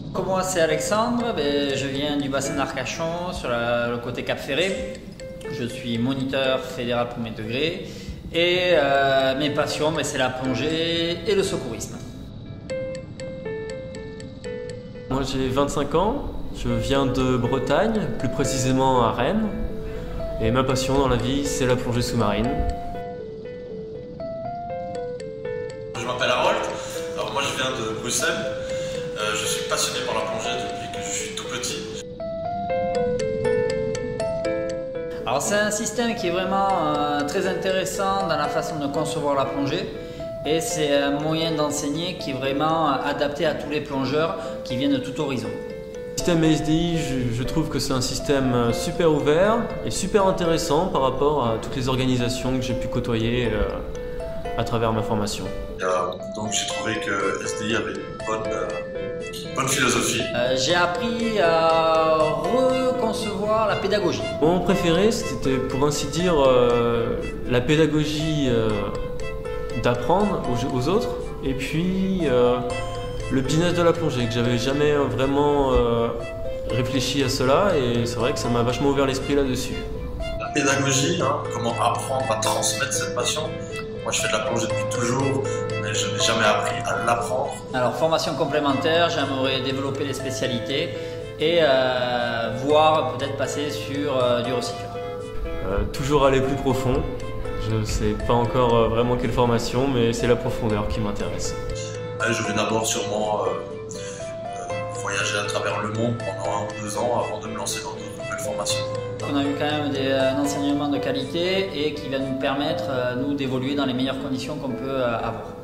Moi c'est Alexandre, je viens du bassin d'Arcachon sur le côté Cap Ferré. Je suis moniteur fédéral premier degré et mes passions c'est la plongée et le secourisme. Moi j'ai 25 ans, je viens de Bretagne, plus précisément à Rennes. Et ma passion dans la vie c'est la plongée sous-marine. Je m'appelle Harold, alors moi je viens de Bruxelles. Je suis passionné par la plongée depuis que je suis tout petit. Alors c'est un système qui est vraiment très intéressant dans la façon de concevoir la plongée et c'est un moyen d'enseigner qui est vraiment adapté à tous les plongeurs qui viennent de tout horizon. Le système SDI, je trouve que c'est un système super ouvert et super intéressant par rapport à toutes les organisations que j'ai pu côtoyer à travers ma formation. Donc j'ai trouvé que SDI avait une bonne philosophie. J'ai appris à reconcevoir la pédagogie. Mon moment préféré, c'était pour ainsi dire la pédagogie d'apprendre aux autres et puis le business de la plongée, que j'avais jamais vraiment réfléchi à cela et c'est vrai que ça m'a vachement ouvert l'esprit là-dessus. La pédagogie, comment apprendre à transmettre cette passion. Moi je fais de la plongée depuis toujours, mais je n'ai jamais appris à l'apprendre. Alors formation complémentaire, j'aimerais développer les spécialités et voir peut-être passer sur du recycleur. Toujours aller plus profond. Je ne sais pas encore vraiment quelle formation, mais c'est la profondeur qui m'intéresse. Je vais d'abord sûrement voyager à travers le monde pendant 1 ou 2 ans avant de me lancer dans de nouvelles formations. On a eu quand même un enseignement de qualité et qui va nous permettre, nous, d'évoluer dans les meilleures conditions qu'on peut avoir.